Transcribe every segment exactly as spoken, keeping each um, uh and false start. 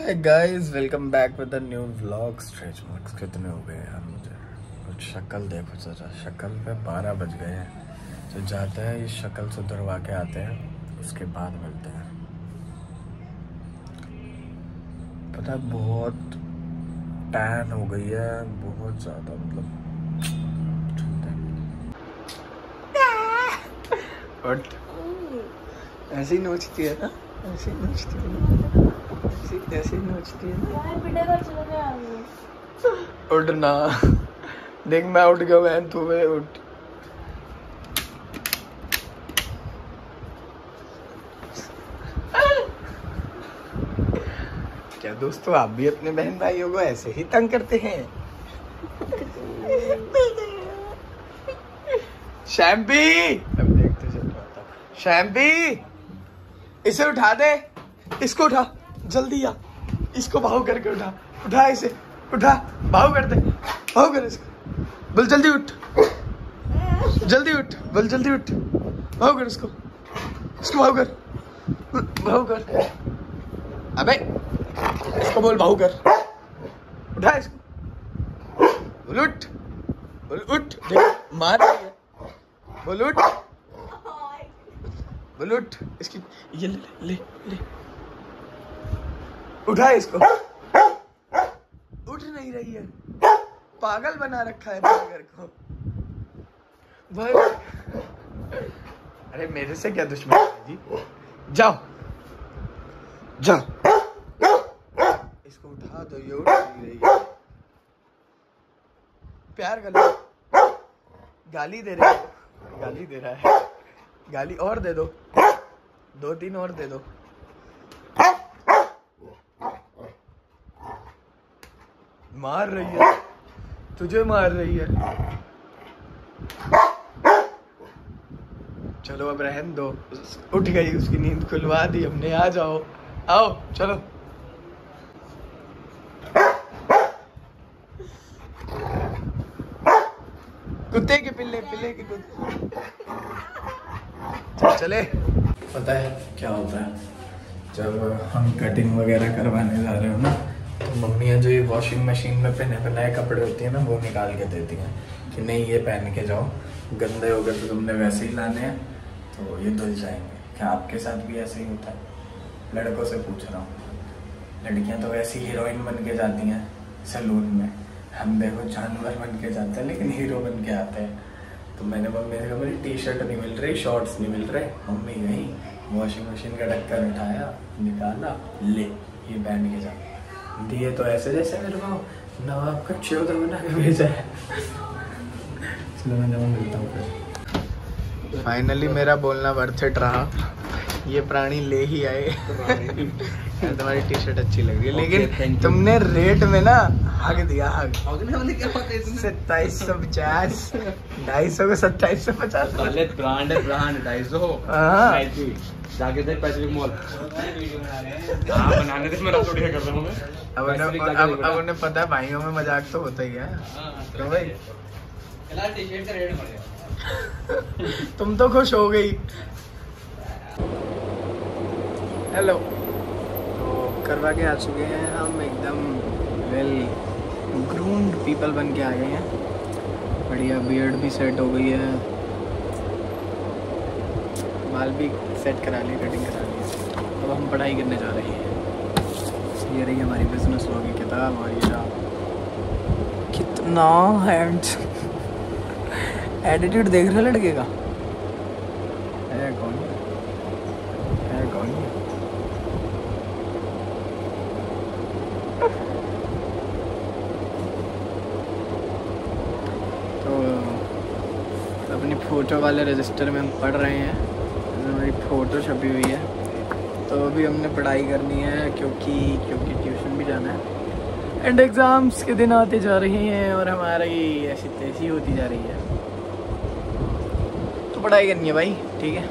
Hi guys, welcome back with the new vlog. Stretch marks कितने हो गए यार, मुझे कुछ शक्ल देखो जरा। शक्ल पे बारह बज गए हैं, तो जाते हैं ये शक्ल सुधरवा के आते हैं, उसके बाद मिलते हैं। पता है बहुत टैन हो गई है, बहुत ज़्यादा, मतलब और ऐसे ही नोचती है ना, ऐसे ही नोचती है ना, ऐसे ऐसे ही नोचती है ना। उठना देख, मैं उठ गया, मैं तू मैं उठ। क्या दोस्तों, आप भी अपने बहन भाइयों को ऐसे ही तंग करते हैं? शैम्पी, अब देखते चल रहा था। शैम्पी, इसे उठा दे, इसको उठा, जल्दी आ, इसको भाव करके उठा, उठा इसे, उठा, भाव कर दे, भाव कर इसको, बोल जल्दी उठ, जल्दी उठ, बोल जल्दी उठ, भाव कर इसको, इसको भाव कर, भाव कर, अबे इसको बोल भाव कर, उठा इसको, बोल उठ, बोल उठ, देख मार रही है, बोल उठ, बोल उठ, इसकी ये ले ले ले, उठा इसको, उठ नहीं रही है, पागल बना रखा है टाइगर को भाई। अरे मेरे से क्या दुश्मन है जी, जाओ जाओ, इसको उठा दो, ये उठ नहीं रही है, प्यार कर लो, गाली दे रहे हो, गाली दे रहा है, गाली और दे दो, दो तीन और दे दो, मार रही है, तुझे मार रही है। चलो अब रहन दो, उठ गई, उसकी नींद खुलवा दी हमने, आ जाओ, आओ चलो। कुत्ते के पिल्ले, पिल्ले के कुत्ते, चले। पता है क्या होता है, जब हम कटिंग वगैरह करवाने जा रहे हो ना, तो मम्मियाँ जो ये वॉशिंग मशीन में पहने बनाए कपड़े होती है ना, वो निकाल के देती हैं कि नहीं ये पहन के जाओ, गंदे हो गए तो तुमने वैसे ही लाने हैं, तो ये धुल जाएंगे। क्या आपके साथ भी ऐसे ही होता है? लड़कों से पूछ रहा हूँ, लड़कियाँ तो वैसी हीरोइन बन के जाती हैं सैलून में, हम देखो जानवर बन के जाते हैं लेकिन हीरो बन के आते हैं। तो मैंने मम्मी से कहा मेरी टी शर्ट नहीं मिल रही, शॉर्ट्स नहीं मिल रहे, मम्मी गई वॉशिंग मशीन का ढक्कन उठाया, निकाला, ले ये पहन के जा, दिए तो ऐसे जैसे मेरे को नवाब का चौधर बना के भेजा है। चलो मैं जब मिलता हूँ फिर। फाइनली मेरा बोलना वर्थ इट रहा, ये प्राणी ले ही आए। तुम्हारी टी शर्ट अच्छी लग रही है, लेकिन तुमने रेट में ना हक दिया, हक सत्ताईस सौ पचास, ढाई सौ को सत्ताईस सौ पचास, ब्रांड है, ब्रांड ढाई सौ जाके देख पैसिफिक मॉल बनाने थे, मैं थोड़ी कर रहा हूँ। अब उन्हें अब अब उन्हें पता है भाइयों में मजाक तो होता ही है। तो भाई टी-शर्ट का रेट बढ़ गया, तुम तो खुश हो गई। हेलो, तो करवा के आ चुके हैं हम, एकदम वेल ग्रूम्ड पीपल बन के आ गए हैं, बढ़िया बियर्ड भी सेट हो गई है, बाल भी सेट करा लिए, कटिंग करा ली। अब हम पढ़ाई करने जा रहे हैं। ये रही हमारी बिजनेस लॉ की किताब, और ये कितना हैंड एटीट्यूड देख रहे लड़के का है, कौन है कौन है? तो अपनी फ़ोटो वाले रजिस्टर में हम पढ़ रहे हैं, हमारी फ़ोटो छपी हुई है, तो अभी हमने पढ़ाई करनी है क्योंकि क्योंकि ट्यूशन भी जाना है, एंड एग्ज़ाम्स के दिन आते जा रहे हैं और हमारी ऐसी तैसी होती जा रही है, तो पढ़ाई करनी है भाई, ठीक है।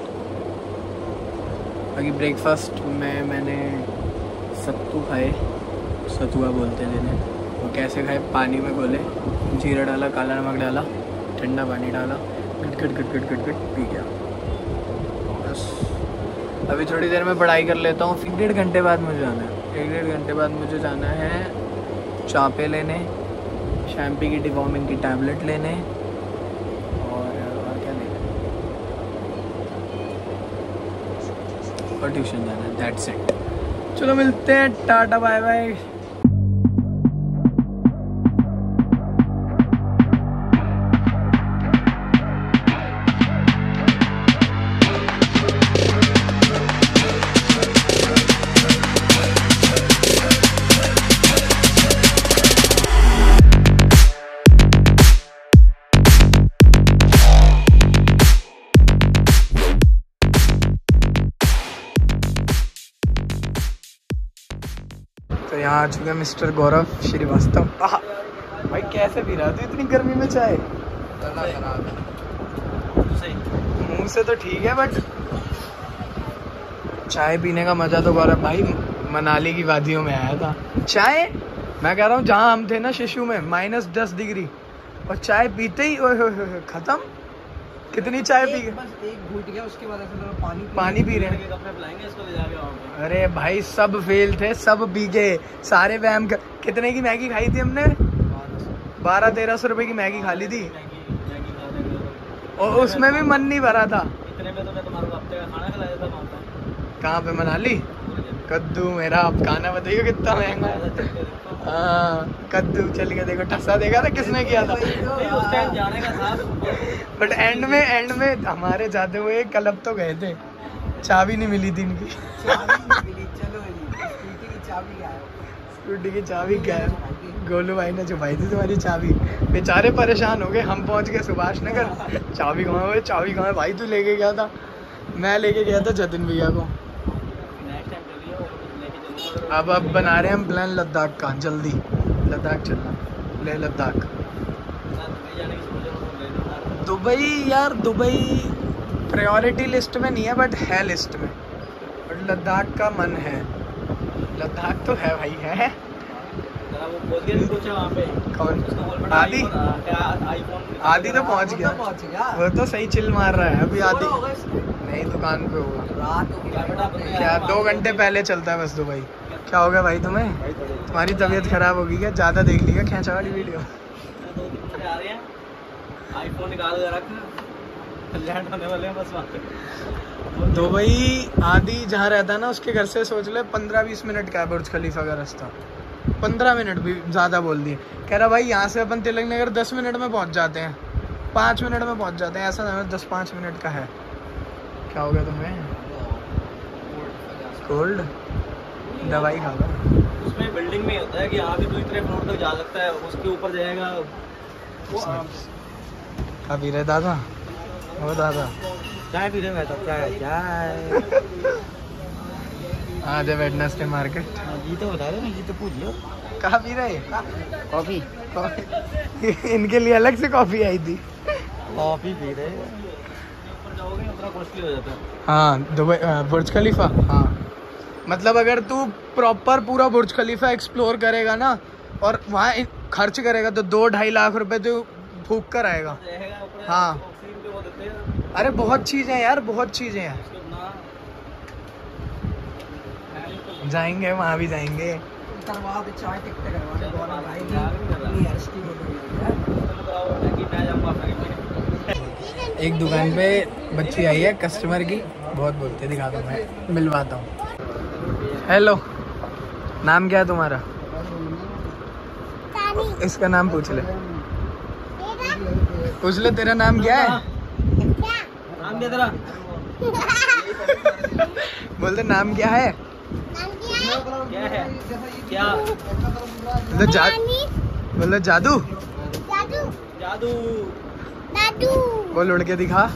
बाकी ब्रेकफास्ट में मैंने सत्तू खाए, सतुआ बोलते हैं जिन्हें, वो कैसे खाए, पानी में घोले, जीरा डाला, काला नमक डाला, ठंडा पानी डाला, गट गट गट गट गट गट पी गया बस। अभी थोड़ी देर में पढ़ाई कर लेता हूँ, फिर डेढ़ घंटे बाद मुझे जाना है। एक डेढ़ घंटे बाद मुझे जाना है चापे लेने, शैम्पी की डिवॉर्मिंग की टैबलेट लेने और और क्या लेना और ट्यूशन जाना है। That's it. चलो मिलते हैं, टाटा बाय बाय। तो यहाँ आ चुके हैं मिस्टर गौरव श्रीवास्तव। भाई कैसे पी रहा था इतनी गर्मी में चाय? मुंह से तो ठीक है, बट चाय पीने का मजा तो गौरव भाई मनाली की वादियों में आया था। चाय मैं कह रहा हूँ, जहाँ हम थे ना शिशु में माइनस दस डिग्री, और चाय पीते ही ओए होए होए खत्म। कितनी चाय पी गए? बस एक घूट गया, उसके बाद ऐसा लगा पानी पानी पी रहे हैं। कपड़े बुलाएंगे इसको ले जाके वहाँ पे। अरे भाई सब फेल थे, सब पी गए, सारे वैम कर... कितने की मैगी खाई थी हमने? बारह तेरह सौ रुपए की मैगी खा ली थी, और उसमें भी मन नहीं भरा था। इतने में तो मैं तुम्हारे को हफ्ते का खाना खिलाया था वहाँ पे। कहाँ पे? मनाली। कद्दू मेरा, अब खाना बताइए कितना महंगा है। हाँ कद्दू चल गया, देखो टस्सा देखा था किसने किया था। उस टाइम जाने का था, बट एंड में एंड में हमारे जाते हुए क्लब तो गए थे, चाबी नहीं मिली थी इनकी। स्कूटी की चाबी क्या है? गोलू भाई ने छुपाई थी तुम्हारी चाबी। बेचारे परेशान हो गए। हम पहुंच गए सुभाष नगर, चाबी कहाँ है? चाबी कहाँ है भाई? तू लेके गया था? मैं लेके गया था जतिन भैया को। अब अब बना रहे हैं हम प्लान लद्दाख का, जल्दी लद्दाख चलना, ले लद्दाख। दुबई यार, दुबई प्रायोरिटी लिस्ट में नहीं है, बट है लिस्ट में। बट लद्दाख का मन है, लद्दाख तो है भाई, है। कौन? आदि आदि तो पहुंच गया, वो तो सही चिल मार रहा है अभी। आदि नहीं, दुकान पे होगा क्या? दो घंटे पहले चलता है बस दुबई। क्या हो गया भाई तुम्हें? तुम्हारी तबीयत खराब होगी क्या? ज्यादा देख लिया खींचा वाली वीडियो? आईफोन निकाल के रख, लैंड होने वाले हैं बस वहाँ पे। दुबई आदि जहाँ रहता है ना, उसके घर से सोच ले पंद्रह बीस मिनट का है बुर्ज खलीफा का रास्ता। पंद्रह मिनट भी ज़्यादा बोल दिए। कह रहा भाई यहाँ से अपन तिलक नगर दस मिनट में पहुँच जाते हैं, पाँच मिनट में पहुँच जाते हैं। ऐसा नहीं, दस पाँच मिनट का है। क्या हो गया तुम्हें? कोल्ड? दवाई खा लो। उसमें बिल्डिंग में होता है कि यहाँ पे दो इतने फ्लोर तक जा सकता है, उसके ऊपर जाएगा वो। क्या पी रहे दादा? वो दादा चाय पी रहे हैं। तो चाय चाय आज है वेडनेसडे मार्केट। ये तो बता दो ना, ये तो पूछ लो। कहाँ पी रहे? कॉफी। इनके लिए अलग से कॉफी आई थी। कॉफी पी रहे हैं। ऊपर जाओगे उतना कॉस्टली हो जाता है। हाँ दुबई बुर्ज खलीफा। हाँ मतलब अगर तू प्रॉपर पूरा बुर्ज खलीफा एक्सप्लोर करेगा ना, और वहाँ खर्च करेगा, तो दो ढाई लाख रुपए तो फूक कर आएगा। हाँ अरे बहुत चीज़ें यार, बहुत चीज़ें हैं। जाएंगे वहाँ भी जाएंगे। एक दुकान पे बच्ची आई है कस्टमर की, बहुत बोलते, दिखा दो मैं मिलवाता हूँ। हेलो, नाम क्या है तुम्हारा? इसका नाम पूछ ले, पूछ ले तेरा नाम क्या है? नाम क्या तेरा? बोलते नाम क्या है? क्या है? क्या? बोलो जा, बोलो जादू। जादू जादू दादू। बोल उड़ के दिखा।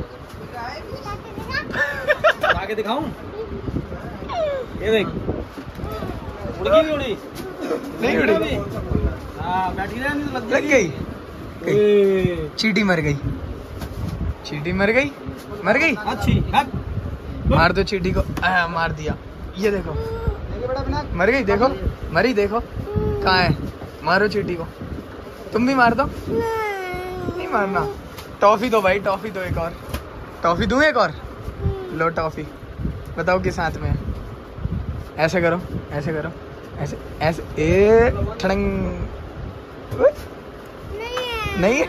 आगे दिखाऊं? ये देख, उड़ गई भी उड़ी नहीं उड़ी? हाँ बैठ गया, लग लग गई। चींटी मर गई, चींटी मर गई, मर गई। अच्छी मार दो चींटी को। आ, मार दिया, ये देखो मर गई। देखो मरी, देखो कहाँ है। मारो चींटी को, तुम भी मार दो। नहीं मारना। टॉफी दो भाई, टॉफी दो, एक और टॉफी दूं, एक और लो टॉफी। बताओ किस हाथ में है? ऐसे करो, ऐसे करो, ऐसे ऐसे ए ठड़ंग। नहीं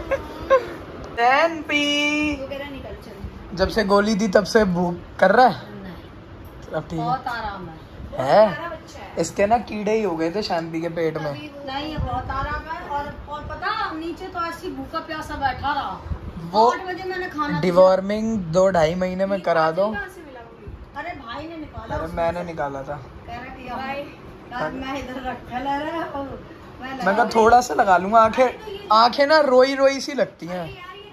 शैम्पी जब से गोली दी तब से भूख कर रहा है। अब ठीक बहुत आराम है, है। इसके ना कीड़े ही हो गए थे शैम्पी के पेट में। नहीं बहुत आराम है। और और पता नीचे तो ऐसी भूखा प्यासा बैठा रहा। वो आठ बजे मैंने खाना डिवॉर्मिंग दो ढाई महीने में करा दो। अरे भाई ने निकाला। अरे मैंने निकाला था। कह रहा कि भाई यार मैं इधर रखा ले रहा हूं। मैं मैं कहा थोड़ा सा लगा लूंगा। आंखें आंखें ना रोई रोई सी लगती हैं।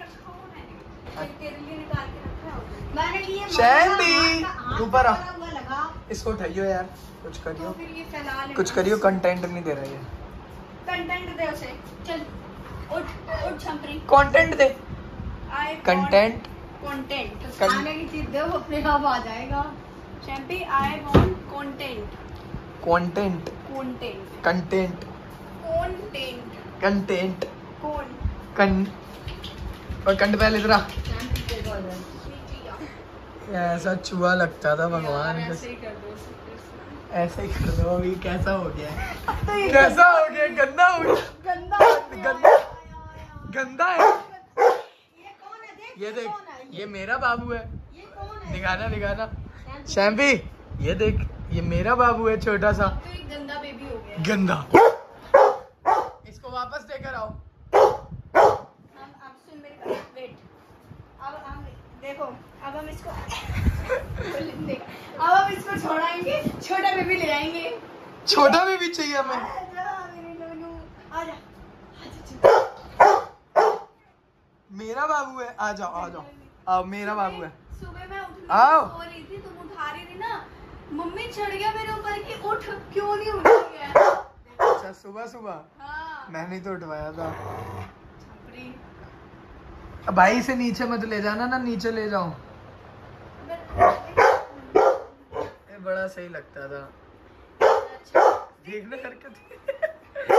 मैंने ये शैम्पी ऊपर आ, इसको उठाइयो यार, कुछ करियो, कुछ करियो। कंटेंट नहीं दे रहा है। कंटेंट दे उसे। चल उठ उठ छंपरी। कंटेंट दे। कंटेंट कंटेंट कन- खाने की चीज दे, वो अपने आप आ जाएगा। Shampy I want content. Content content content content content कौन कन और कंट पहले इधर आ। शैम्पी के बोल ऐसा चूहा लगता था भगवान। ऐसे ही कर दो। ऐसे ही कर दो। अभी कैसा हो गया है? कैसा हो गया? गंदा हो गया। गंदा गंदा गंदा है। ये कौन है? देख ये देख, कौन है? ये मेरा बाबू है। ये कौन है? दिखाना दिखाना। शैम्पी ये देख, ये मेरा बाबू है छोटा सा। तो एक गंदा बेबी हो गया। गंदा। इसको वापस देकर आओ। हम अब सुन मेरी बात, वेट। अब हम देखो, अब हम इसको अब हम इसको छोड़ाएंगे, छोटा बेबी ले आएंगे। छोटा भी, भी चाहिए हमें। आजा मेरे नन्नू, आजा। मेरा बाबू है। आ जाओ आ जाओ आओ, मेरा बाबू है। सुबह मैं उठने आओ। सो रही थी, तुम उठा रही थी ना, मम्मी चढ़ गया मेरे ऊपर कि उठ, क्यों नहीं उठ गया? अच्छा सुबह सुबह हाँ मैंने तो उठवाया था। छपरी। अब भाई से नीचे मत ले जाना ना, नीचे ले जाओ। ये बड़ा सही लगता था। देखने हरकत।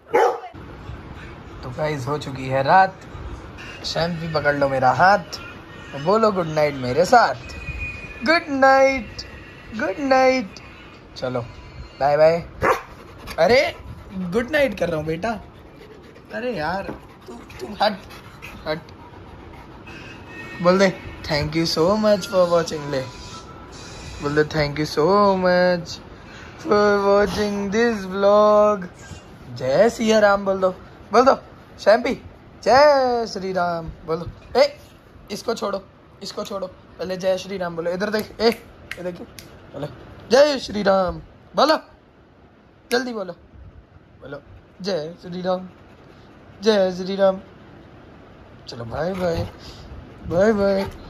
तो गाइस हो चुकी है रात। शैम्पी पकड़ लो मेरा हाथ, बोलो गुड नाइट मेरे साथ। Good night, good night. चलो बाय बाय। अरे गुड नाइट कर रहा हूँ बेटा। अरे यार तू तू हट हट। बोल दे thank you so much for watching. ले बोल दे thank you so much for watching this vlog. जय सिया राम बोल दो, बोल दो शैम्पी जय श्री राम बोल दो। ए इसको छोड़ो, इसको छोड़ो, पहले जय श्री राम बोलो। इधर देख, ए ये देखिए, बोलो जय श्री राम, बोलो जल्दी बोलो, बोलो जय श्री राम, जय श्री राम। चलो बाय बाय, बाय बाय।